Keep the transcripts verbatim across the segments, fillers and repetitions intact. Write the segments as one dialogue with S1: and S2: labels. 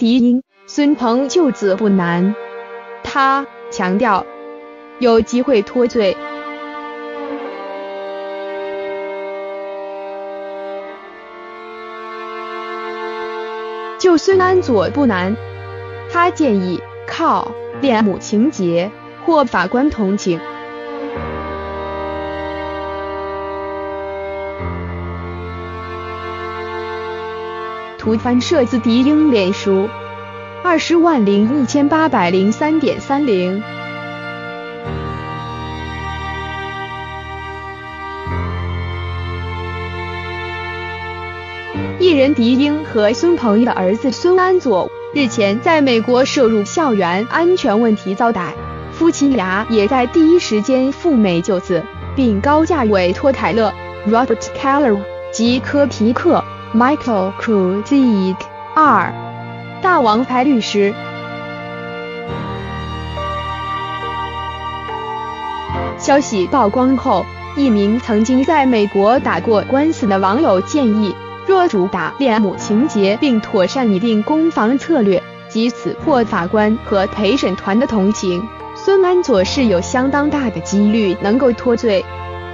S1: 敌因，孙鹏救子不难。他强调，有机会脱罪。救孙安佐不难，他建议靠恋母情节获法官同情。图翻摄自敌英脸书，二十万零一千八百零三点三零。艺人狄英和孙鹏的儿子孙安佐日前在美国涉入校园安全问题遭逮，夫妻俩也在第一时间赴美救子，并高价委托凯勒 Robert Keller 及科皮克 Michael Kruzig 二大王牌律师。消息曝光后，一名曾经在美国打过官司的网友建议，若主打恋母情节并妥善拟定攻防策略，即此获法官和陪审团的同情，孙安佐是有相当大的几率能够脱罪。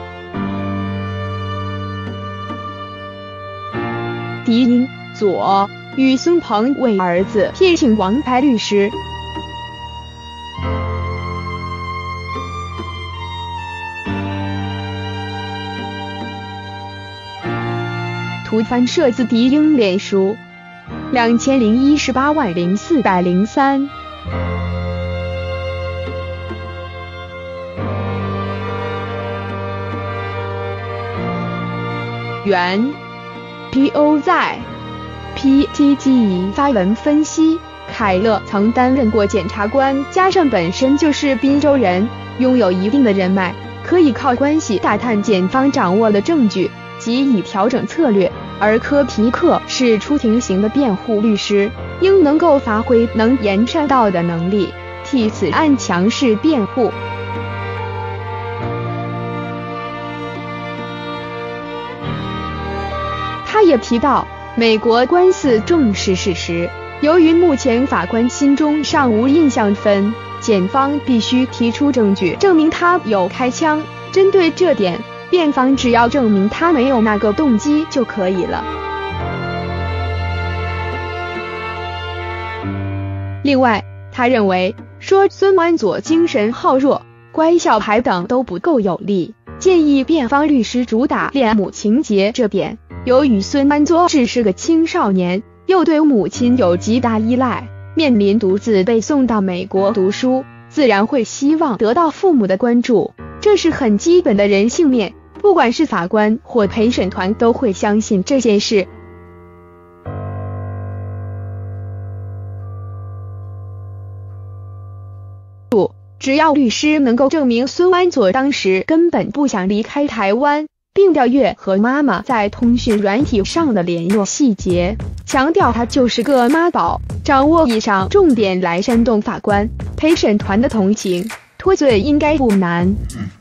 S1: 狄英佐与孙鹏为儿子聘请王牌律师。图翻摄自狄英脸书，两千零一十八万零四百零三。原 P O 在 P T G 发文分析，凯勒曾担任过检察官，加上本身就是宾州人，拥有一定的人脉，可以靠关系打探检方掌握的证据，及以调整策略。而科皮克是出庭型的辩护律师，应能够发挥能言善道的能力，替此案强势辩护。他也提到，美国官司正是事实，由于目前法官心中尚无印象分，检方必须提出证据证明他有开枪。针对这点，辩方只要证明他没有那个动机就可以了。另外，他认为说孙安佐精神好弱、乖小孩等都不够有力，建议辩方律师主打恋母情节这点。由于孙安佐只是个青少年，又对母亲有极大依赖，面临独自被送到美国读书，自然会希望得到父母的关注，这是很基本的人性面，不管是法官或陪审团都会相信这件事。只要律师能够证明孙安佐当时根本不想离开台湾，并调阅和妈妈在通讯软体上的联络细节，强调他就是个妈宝，掌握以上重点来煽动法官、陪审团的同情，脱罪应该不难。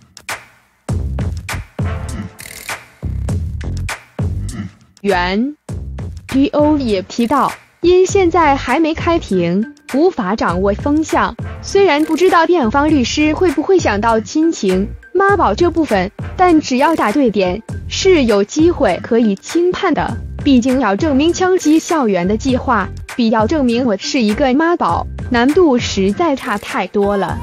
S1: 原 P O 也提到，因现在还没开庭，无法掌握风向，虽然不知道辩方律师会不会想到亲情、妈宝这部分，但只要打对点，是有机会可以轻判的。毕竟要证明枪击校园的计划，比要证明我是一个妈宝，难度实在差太多了。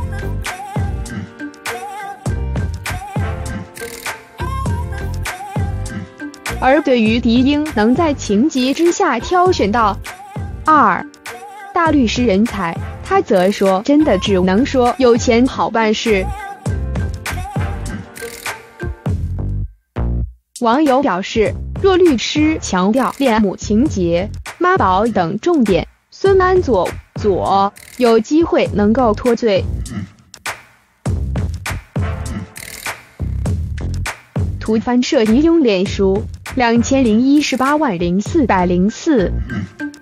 S1: 而对于狄英能在情急之下挑选到二大律师人才，他则说真的只能说有钱好办事。网友表示，若律师强调恋母情节、妈宝等重点，孙安佐佐有机会能够脱罪。图翻摄狄英脸书，两千零一十八万零四百零四。